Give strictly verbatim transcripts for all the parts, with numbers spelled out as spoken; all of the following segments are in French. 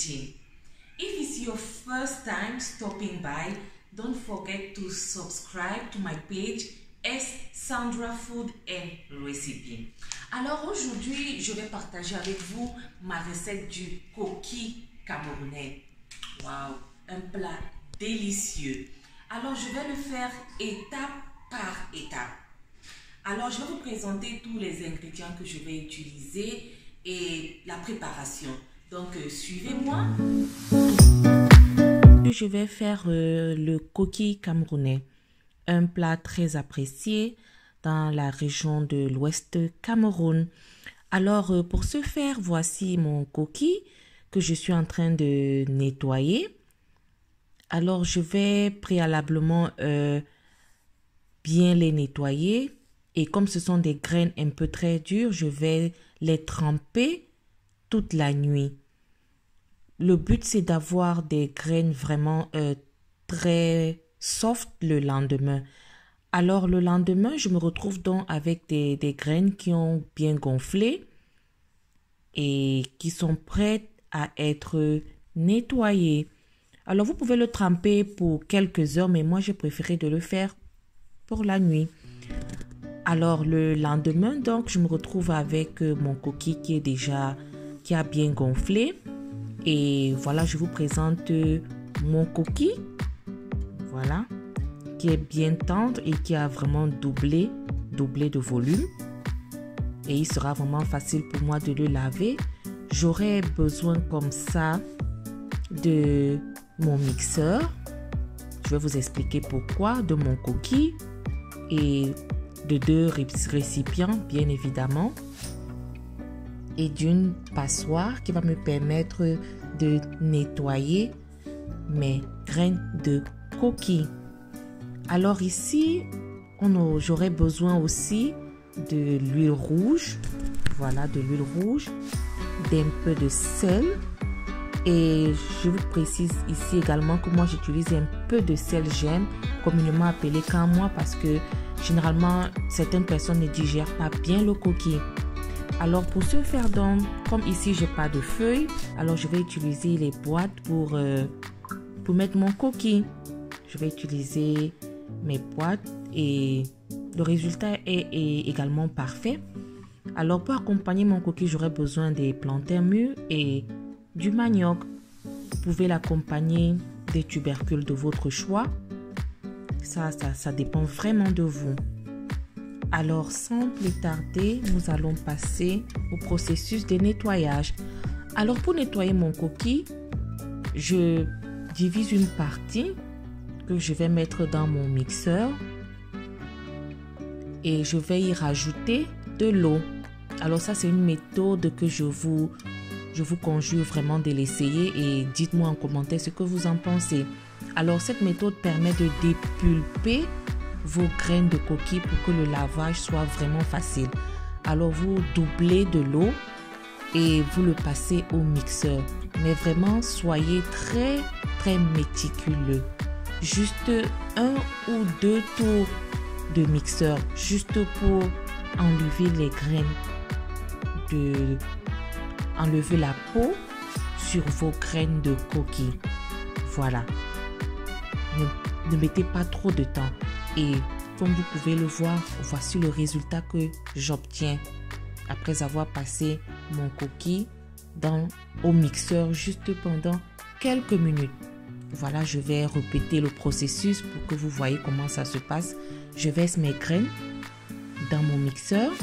eating. If it's your first time stopping by, don't forget to subscribe to my page S Sandra Food and Recipe. Alors aujourd'hui, je vais partager avec vous ma recette du coquille camerounais. Waouh, un plat délicieux. Alors je vais le faire étape par étape. Alors je vais vous présenter tous les ingrédients que je vais utiliser et la préparation. Donc euh, suivez-moi. Je vais faire euh, le coquille camerounais, un plat très apprécié dans la région de l'Ouest Cameroun. Alors euh, pour ce faire, voici mon coquille que je suis en train de nettoyer. Alors je vais préalablement euh, bien les nettoyer et comme ce sont des graines un peu très dures, je vais les tremper toute la nuit. Le but c'est d'avoir des graines vraiment euh, très soft le lendemain. Alors le lendemain, je me retrouve donc avec des, des graines qui ont bien gonflé et qui sont prêtes à être nettoyées. Alors vous pouvez le tremper pour quelques heures, mais moi j'ai préféré de le faire pour la nuit. Alors le lendemain, donc je me retrouve avec mon coquille qui est déjà, qui a bien gonflé. Et voilà, je vous présente mon coquille. Voilà. Qui est bien tendre et qui a vraiment doublé, doublé de volume. Et il sera vraiment facile pour moi de le laver. J'aurai besoin comme ça de mon mixeur. Je vais vous expliquer pourquoi. De mon coquille et de deux récipients, bien évidemment. Et d'une passoire qui va me permettre de nettoyer mes graines de coquille. Alors ici, j'aurai besoin aussi de l'huile rouge, voilà, de l'huile rouge, d'un peu de sel. Et je vous précise ici également que moi j'utilise un peu de sel gemme, communément appelé camois, parce que généralement certaines personnes ne digèrent pas bien le coquille. Alors pour ce faire donc, comme ici j'ai pas de feuilles, alors je vais utiliser les boîtes pour, euh, pour mettre mon coquille. Je vais utiliser mes boîtes et le résultat est, est également parfait. Alors pour accompagner mon coquille, j'aurai besoin des plantains mûrs et du manioc. Vous pouvez l'accompagner des tubercules de votre choix. Ça, ça, ça dépend vraiment de vous. Alors sans plus tarder, nous allons passer au processus de nettoyage. Alors pour nettoyer mon coquille, je divise une partie que je vais mettre dans mon mixeur et je vais y rajouter de l'eau. Alors ça c'est une méthode que je vous, je vous conjure vraiment de l'essayer et dites-moi en commentaire ce que vous en pensez. Alors cette méthode permet de dépulper vos graines de coquille pour que le lavage soit vraiment facile. Alors vous doublez de l'eau et vous le passez au mixeur. Mais vraiment soyez très très méticuleux. Juste un ou deux tours de mixeur, juste pour enlever les graines, de enlever la peau sur vos graines de coquille. Voilà. Ne, ne mettez pas trop de temps. Et comme vous pouvez le voir, voici le résultat que j'obtiens après avoir passé mon coquille dans, au mixeur juste pendant quelques minutes. Voilà, je vais répéter le processus pour que vous voyez comment ça se passe. Je verse mes graines dans mon mixeur.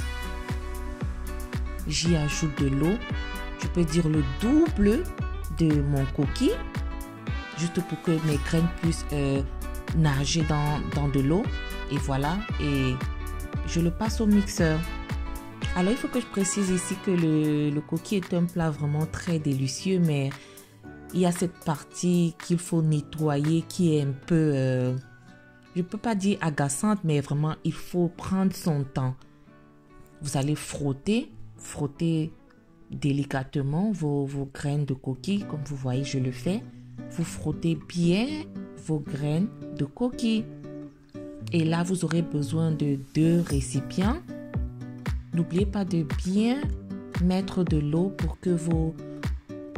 J'y ajoute de l'eau. Je peux dire le double de mon coquille. Juste pour que mes graines puissent euh, nager dans, dans de l'eau. Et voilà. Et je le passe au mixeur. Alors, il faut que je précise ici que le, le coquille est un plat vraiment très délicieux. Mais il y a cette partie qu'il faut nettoyer qui est un peu, euh, je ne peux pas dire agaçante, mais vraiment, il faut prendre son temps. Vous allez frotter, frotter délicatement vos, vos graines de coquille, comme vous voyez, je le fais. Vous frottez bien vos graines de coquille. Et là, vous aurez besoin de deux récipients. N'oubliez pas de bien mettre de l'eau pour que vos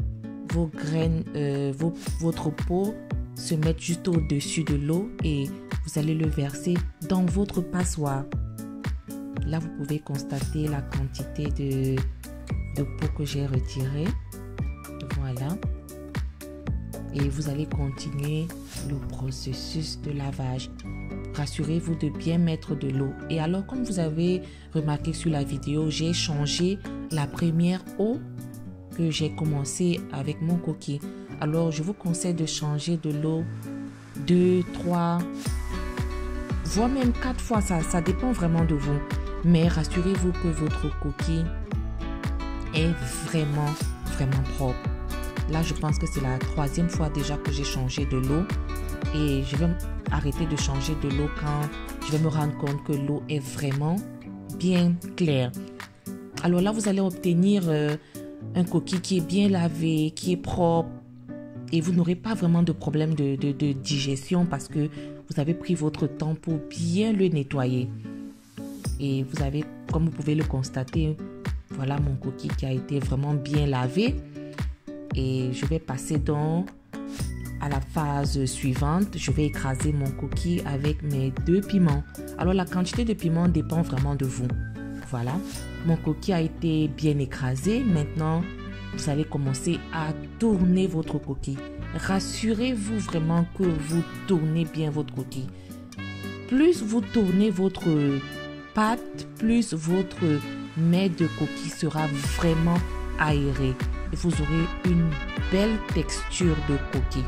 vos graines, euh, vos, votre pot se mette juste au-dessus de l'eau et vous allez le verser dans votre passoire. Là, vous pouvez constater la quantité de, de pot que j'ai retiré. Voilà. Et vous allez continuer le processus de lavage. Rassurez-vous de bien mettre de l'eau. Et alors, comme vous avez remarqué sur la vidéo, j'ai changé la première eau que j'ai commencé avec mon coquille. Alors, je vous conseille de changer de l'eau deux, trois, voire même quatre fois. Ça, ça dépend vraiment de vous. Mais rassurez-vous que votre coquille est vraiment, vraiment propre. Là, je pense que c'est la troisième fois déjà que j'ai changé de l'eau. Et je vais arrêter de changer de l'eau quand je vais me rendre compte que l'eau est vraiment bien claire. Alors là, vous allez obtenir euh, un coquille qui est bien lavé, qui est propre. Et vous n'aurez pas vraiment de problème de, de, de digestion parce que vous avez pris votre temps pour bien le nettoyer. Et vous avez, comme vous pouvez le constater, voilà mon coquille qui a été vraiment bien lavé. Et je vais passer donc à la phase suivante. Je vais écraser mon coquille avec mes deux piments. Alors la quantité de piments dépend vraiment de vous. Voilà, mon coquille a été bien écrasé. Maintenant, vous allez commencer à tourner votre coquille. Rassurez-vous vraiment que vous tournez bien votre coquille. Plus vous tournez votre pâte, plus votre mets de coquille sera vraiment aéré. Et vous aurez une belle texture de coquille.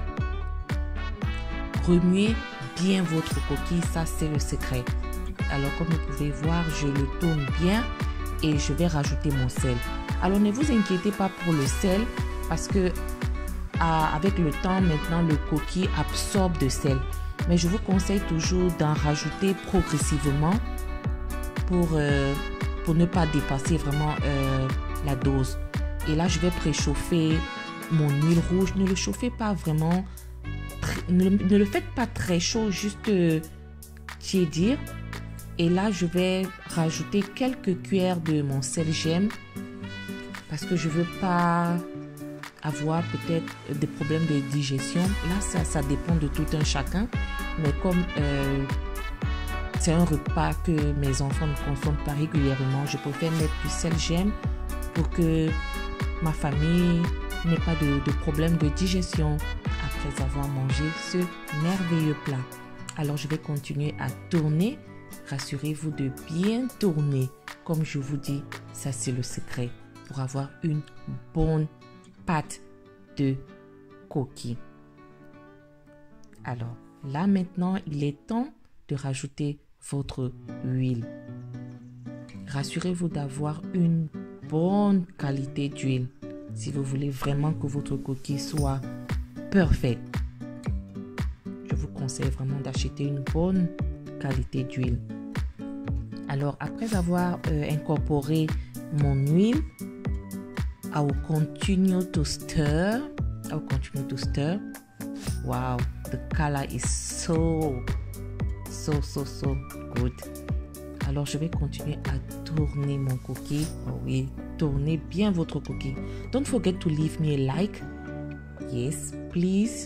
Remuez bien votre coquille, ça c'est le secret. Alors comme vous pouvez voir, je le tourne bien et je vais rajouter mon sel. Alors ne vous inquiétez pas pour le sel parce que à, avec le temps maintenant le coquille absorbe de sel. Mais je vous conseille toujours d'en rajouter progressivement pour, euh, pour ne pas dépasser vraiment euh, la dose. Et là je vais préchauffer mon huile rouge. Ne le chauffez pas vraiment, ne, ne le faites pas très chaud, juste euh, tiédir. Et là je vais rajouter quelques cuillères de mon sel gemme parce que je veux pas avoir peut-être des problèmes de digestion. Là ça, ça dépend de tout un chacun, mais comme euh, c'est un repas que mes enfants ne consomment pas régulièrement, je préfère mettre du sel gemme pour que ma famille n'ait pas de, de problème de digestion après avoir mangé ce merveilleux plat. Alors je vais continuer à tourner. Rassurez-vous de bien tourner. Comme je vous dis, ça c'est le secret pour avoir une bonne pâte de coquille. Alors là maintenant, il est temps de rajouter votre huile. Rassurez-vous d'avoir une bonne qualité d'huile si vous voulez vraiment que votre coquille soit parfaite. Je vous conseille vraiment d'acheter une bonne qualité d'huile. Alors après avoir euh, incorporé mon huile, I will continue to stir. I will continue to stir. Wow, the color is so, so, so, so good. Alors je vais continuer à tourner mon coquille. Oh oui, tournez bien votre coquille. Don't forget to leave me a like. Yes, please.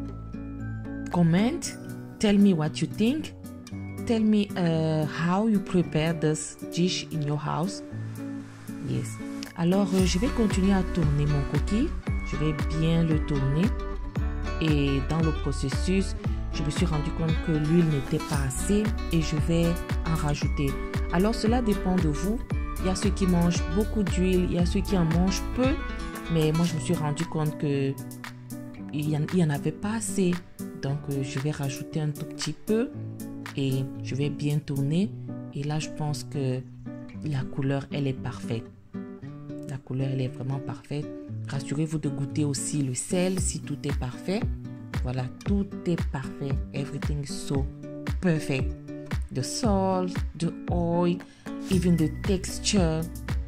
Comment. Tell me what you think. Tell me uh, how you prepare this dish in your house. Yes. Alors, euh, je vais continuer à tourner mon coquille. Je vais bien le tourner. Et dans le processus, je me suis rendu compte que l'huile n'était pas assez et je vais en rajouter. Alors, cela dépend de vous. Il y a ceux qui mangent beaucoup d'huile, il y a ceux qui en mangent peu. Mais moi, je me suis rendu compte que il n'y en, en avait pas assez. Donc, euh, je vais rajouter un tout petit peu et je vais bien tourner. Et là, je pense que la couleur, elle est parfaite. La couleur, elle est vraiment parfaite. Rassurez-vous de goûter aussi le sel si tout est parfait. Voilà, tout est parfait. Everything is so perfect. The salt, the oil, even the texture.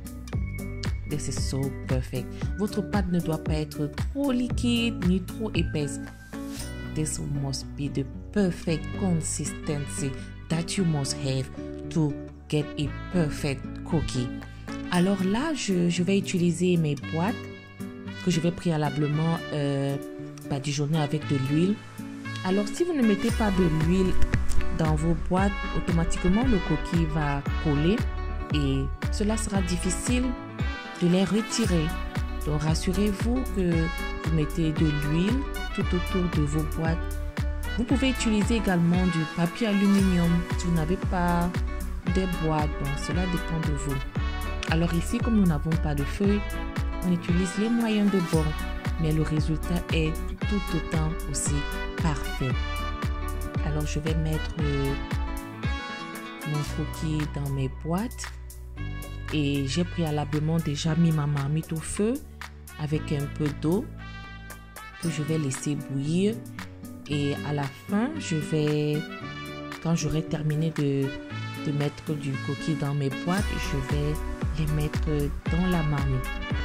This is so perfect. Votre pâte ne doit pas être trop liquide ni trop épaisse. This must be the perfect consistency that you must have to get a perfect cookie. Alors là, je, je vais utiliser mes boîtes que je vais préalablement euh, badigeonner avec de l'huile. Alors si vous ne mettez pas de l'huile dans vos boîtes, automatiquement le coquille va coller et cela sera difficile de les retirer. Donc rassurez-vous que vous mettez de l'huile tout autour de vos boîtes. Vous pouvez utiliser également du papier aluminium si vous n'avez pas des boîtes, donc cela dépend de vous. Alors ici, comme nous n'avons pas de feuilles, on utilise les moyens de bord, mais le résultat est tout autant aussi parfait. Alors je vais mettre euh, mon coquille dans mes boîtes et j'ai préalablement déjà mis ma marmite au feu avec un peu d'eau que je vais laisser bouillir. Et à la fin, je vais, quand j'aurai terminé de, de mettre du coquille dans mes boîtes, je vais les mettre dans la marmite.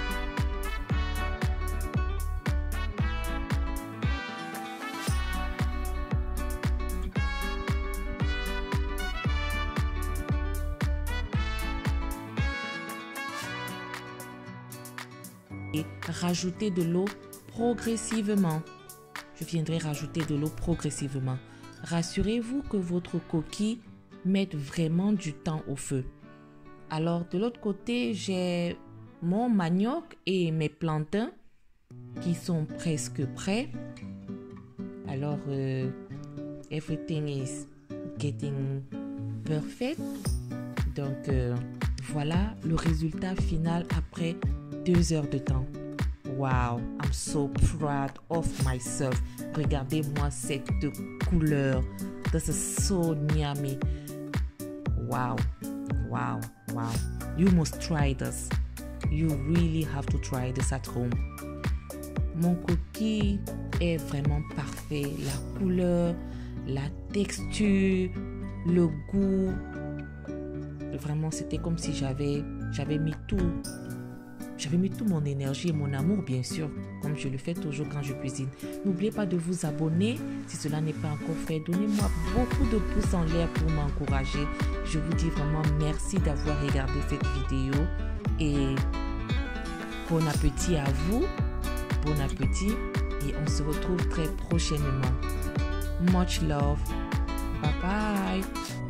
Et rajouter de l'eau progressivement. Je viendrai rajouter de l'eau progressivement. Rassurez-vous que votre coquille mette vraiment du temps au feu. Alors, de l'autre côté, j'ai mon manioc et mes plantains qui sont presque prêts. Alors, uh, everything is getting perfect. Donc, uh, voilà le résultat final après deux heures de temps. Wow, I'm so proud of myself. Regardez-moi cette couleur. This is so yummy. Wow, wow, wow. You must try this. You really have to try this at home. Mon coquille est vraiment parfait. La couleur, la texture, le goût. Vraiment, c'était comme si j'avais, j'avais mis tout. J'avais mis toute mon énergie et mon amour, bien sûr, comme je le fais toujours quand je cuisine. N'oubliez pas de vous abonner si cela n'est pas encore fait. Donnez-moi beaucoup de pouces en l'air pour m'encourager. Je vous dis vraiment merci d'avoir regardé cette vidéo et bon appétit à vous. Bon appétit et on se retrouve très prochainement. Much love. Bye bye.